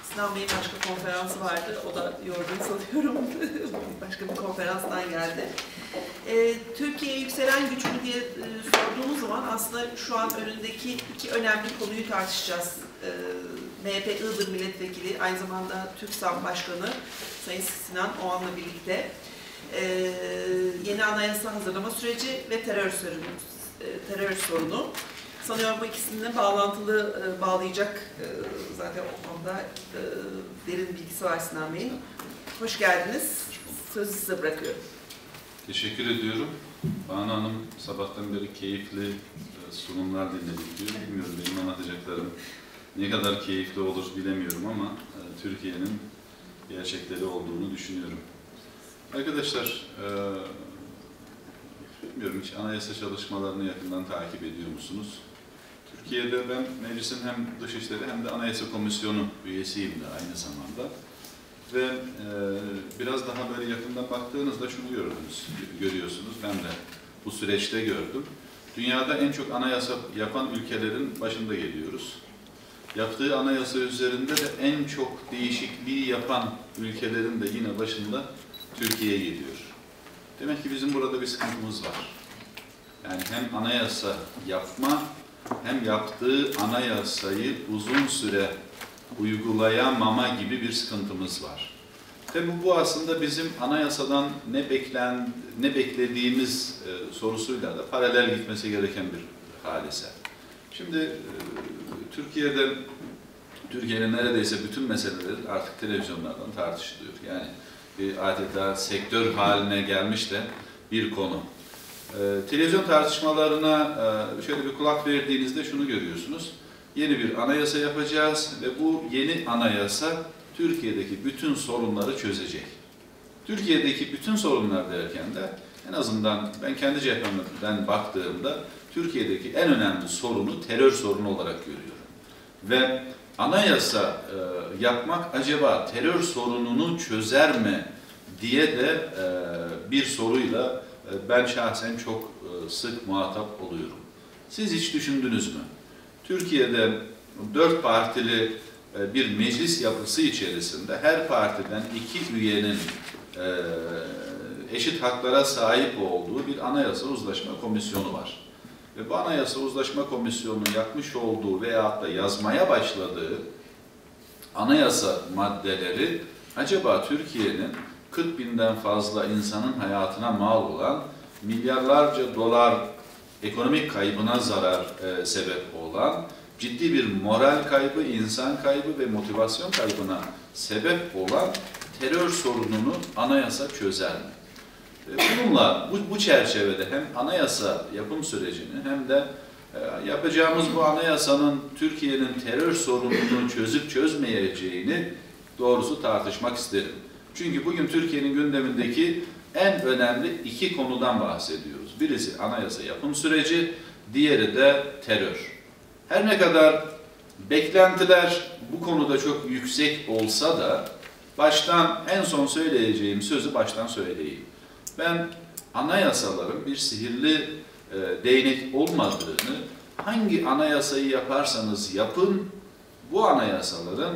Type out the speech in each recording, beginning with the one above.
Sinan Bey'in başka konferansı vardı. O da yorgun sanıyorum. Başka bir konferanstan geldi. Türkiye'ye yükselen güç mü diye sorduğumuz zaman aslında şu an önündeki iki önemli konuyu tartışacağız. MHP Iğdır Milletvekili, aynı zamanda TÜRKSAM Başkanı Sayın Sinan Oğan'la birlikte yeni anayasa hazırlama süreci ve terör sorunu. Sanıyorum bu ikisini bağlayacak zaten o konuda derin bilgisi var Sinan Bey'in. Hoş geldiniz. Sözü size bırakıyorum. Teşekkür ediyorum. Banu Hanım sabahtan beri keyifli sunumlar dinledik diyor. Bilmiyorum, benim anlatacaklarım ne kadar keyifli olur bilemiyorum ama Türkiye'nin gerçekleri olduğunu düşünüyorum. Arkadaşlar, bilmiyorum, hiç anayasa çalışmalarını yakından takip ediyor musunuz? Türkiye'de ben meclisin hem Dışişleri hem de Anayasa Komisyonu üyesiyim de aynı zamanda. Ve biraz daha böyle yakından baktığınızda şunu görüyorsunuz, ben de bu süreçte gördüm. Dünyada en çok anayasa yapan ülkelerin başında geliyoruz. Yaptığı anayasa üzerinde de en çok değişikliği yapan ülkelerin de yine başında Türkiye geliyor. Demek ki bizim burada bir sıkıntımız var. Yani hem anayasa yapma, hem yaptığı anayasayı uzun süre uygulayamama gibi bir sıkıntımız var. Tabii bu aslında bizim anayasadan ne beklediğimiz sorusuyla da paralel gitmesi gereken bir hadise. Şimdi Türkiye'nin neredeyse bütün meseleleri artık televizyonlardan tartışılıyor. Yani adeta sektör haline gelmiş de bir konu. Televizyon tartışmalarına şöyle bir kulak verdiğinizde şunu görüyorsunuz. Yeni bir anayasa yapacağız ve bu yeni anayasa Türkiye'deki bütün sorunları çözecek. Türkiye'deki bütün sorunlar derken de en azından ben kendi cephemden baktığımda Türkiye'deki en önemli sorunu terör sorunu olarak görüyorum. Ve anayasa yapmak acaba terör sorununu çözer mi diye de bir soruyla ben şahsen çok sık muhatap oluyorum. Siz hiç düşündünüz mü? Türkiye'de 4 partili bir meclis yapısı içerisinde her partiden 2 üyenin eşit haklara sahip olduğu bir anayasa uzlaşma komisyonu var. Ve bu anayasa uzlaşma komisyonunun yapmış olduğu veyahut da yazmaya başladığı anayasa maddeleri acaba Türkiye'nin 40 binden fazla insanın hayatına mal olan milyarlarca dolar ekonomik kaybına zarar sebep olan ciddi bir moral kaybı, insan kaybı ve motivasyon kaybına sebep olan terör sorununu anayasa çözer mi? Bununla, bu çerçevede hem anayasa yapım sürecini hem de yapacağımız bu anayasanın Türkiye'nin terör sorununu çözüp çözmeyeceğini doğrusu tartışmak isterim. Çünkü bugün Türkiye'nin gündemindeki en önemli 2 konudan bahsediyoruz. Birisi anayasa yapım süreci, diğeri de terör. Her ne kadar beklentiler bu konuda çok yüksek olsa da en son söyleyeceğim sözü baştan söyleyeyim. Ben anayasaların bir sihirli değnek olmadığını, hangi anayasayı yaparsanız yapın, bu anayasaların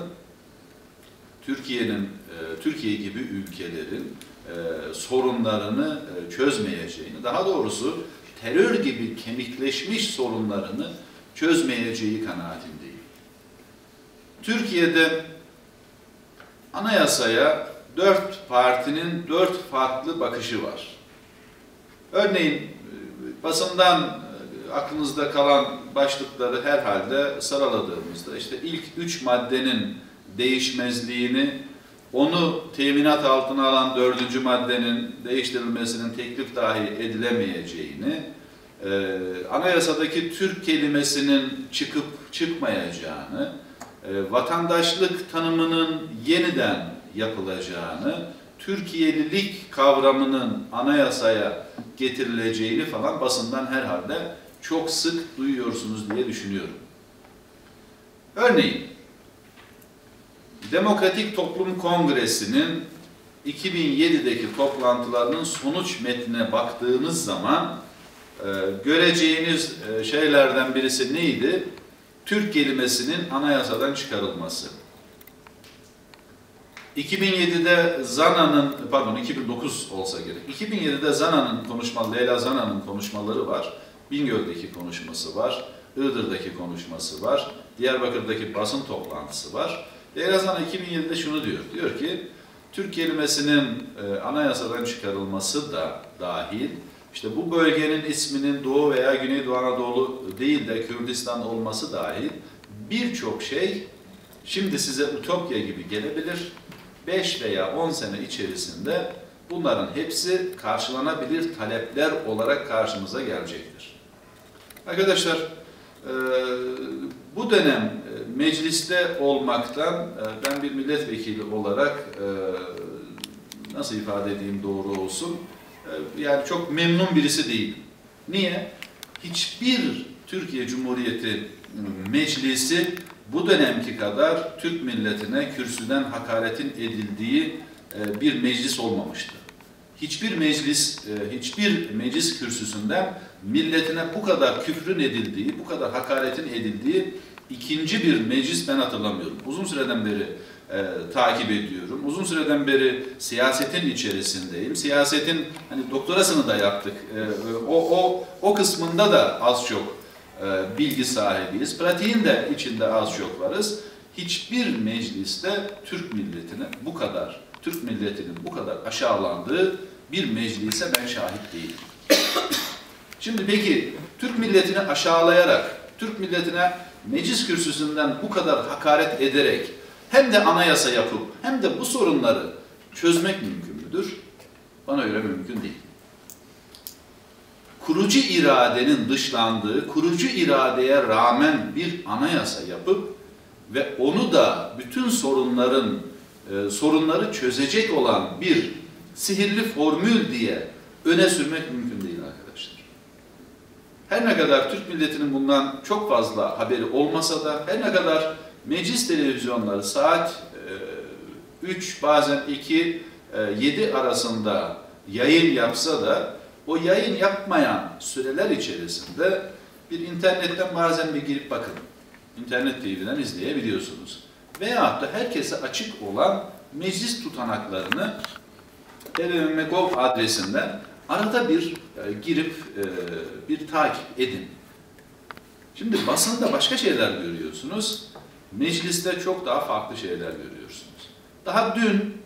Türkiye gibi ülkelerin sorunlarını çözmeyeceğini, daha doğrusu terör gibi kemikleşmiş sorunlarını çözmeyeceği kanaatindeyim. Türkiye'de anayasaya 4 partinin 4 farklı bakışı var. Örneğin basından aklınızda kalan başlıkları herhalde sıraladığımızda işte ilk 3 maddenin değişmezliğini, onu teminat altına alan 4. maddenin değiştirilmesinin teklif dahi edilemeyeceğini, anayasadaki Türk kelimesinin çıkıp çıkmayacağını, vatandaşlık tanımının yeniden yapılacağını, Türkiye'lilik kavramının anayasaya getirileceğini falan basından herhalde çok sık duyuyorsunuz diye düşünüyorum. Örneğin, Demokratik Toplum Kongresi'nin 2007'deki toplantılarının sonuç metnine baktığınız zaman göreceğiniz şeylerden birisi neydi? Türk kelimesinin anayasadan çıkarılması. 2007'de Zana'nın, pardon 2009 olsa gerek. 2007'de Zana'nın konuşmaları, Leyla Zana'nın konuşmaları var. Bingöl'deki konuşması var. Iğdır'daki konuşması var. Diyarbakır'daki basın toplantısı var. Leyla Zana 2007'de şunu diyor. Diyor ki Türk kelimesinin anayasadan çıkarılması da dahil, işte bu bölgenin isminin Doğu veya Güneydoğu Anadolu değil de Kürdistan olması dahil birçok şey şimdi size ütopya gibi gelebilir. 5 veya 10 sene içerisinde bunların hepsi karşılanabilir talepler olarak karşımıza gelecektir. Arkadaşlar, bu dönem mecliste olmaktan ben bir milletvekili olarak nasıl ifade edeyim doğru olsun, yani çok memnun birisi değilim. Niye? Hiçbir Türkiye Cumhuriyeti meclisi bu dönemki kadar Türk milletine kürsüden hakaretin edildiği bir meclis olmamıştı. Hiçbir meclis kürsüsünden milletine bu kadar küfrün edildiği, bu kadar hakaretin edildiği ikinci bir meclis ben hatırlamıyorum. Uzun süreden beri takip ediyorum. Uzun süreden beri siyasetin içerisindeyim. Siyasetin hani doktorasını da yaptık. O kısmında da az çok bilgi sahibiyiz. Pratiğin de içinde az çok varız. Hiçbir mecliste Türk milletinin bu kadar aşağılandığı bir meclise ben şahit değilim. Şimdi peki Türk milletini aşağılayarak, Türk milletine meclis kürsüsünden bu kadar hakaret ederek hem de anayasa yapıp hem de bu sorunları çözmek mümkün müdür? Bana göre mümkün değil. Kurucu iradenin dışlandığı, kurucu iradeye rağmen bir anayasa yapıp ve onu da bütün sorunları çözecek olan bir sihirli formül diye öne sürmek mümkün değil arkadaşlar. Her ne kadar Türk milletinin bundan çok fazla haberi olmasa da, her ne kadar meclis televizyonları saat 3 bazen 2-7 arasında yayın yapsa da o yayın yapmayan süreler içerisinde bir internetten bazen bir girip bakın. İnternet TV'den izleyebiliyorsunuz. Veyahut da herkese açık olan meclis tutanaklarını TVM.gov adresinden arada bir girip bir takip edin. Şimdi basında başka şeyler görüyorsunuz. Mecliste çok daha farklı şeyler görüyorsunuz. Daha dün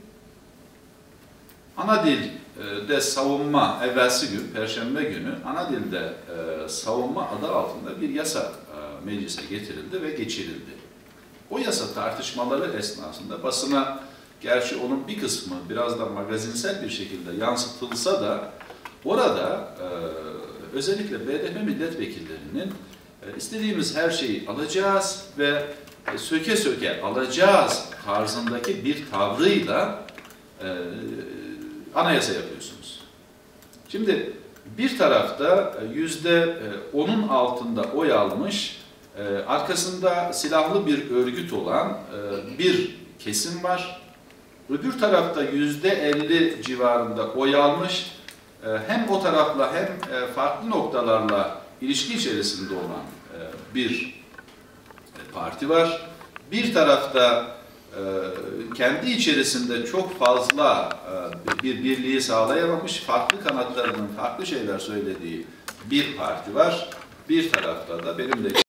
ana dilde savunma evvelsi gün, Perşembe günü ana dilde savunma adı altında bir yasa meclise getirildi ve geçirildi. O yasa tartışmaları esnasında basına, gerçi onun bir kısmı biraz da magazinsel bir şekilde yansıtılsa da orada özellikle BDP milletvekillerinin istediğimiz her şeyi alacağız ve söke söke alacağız tarzındaki bir tavrıyla anayasa yapıyorsunuz. Şimdi bir tarafta %10'un altında oy almış, arkasında silahlı bir örgüt olan bir kesim var. Öbür tarafta %50 civarında oy almış, hem o tarafla hem farklı noktalarla ilişki içerisinde olan bir parti var. Bir tarafta kendi içerisinde çok fazla bir birliği sağlayamamış, farklı kanatlarının farklı şeyler söylediği bir parti var. Bir tarafta da benim de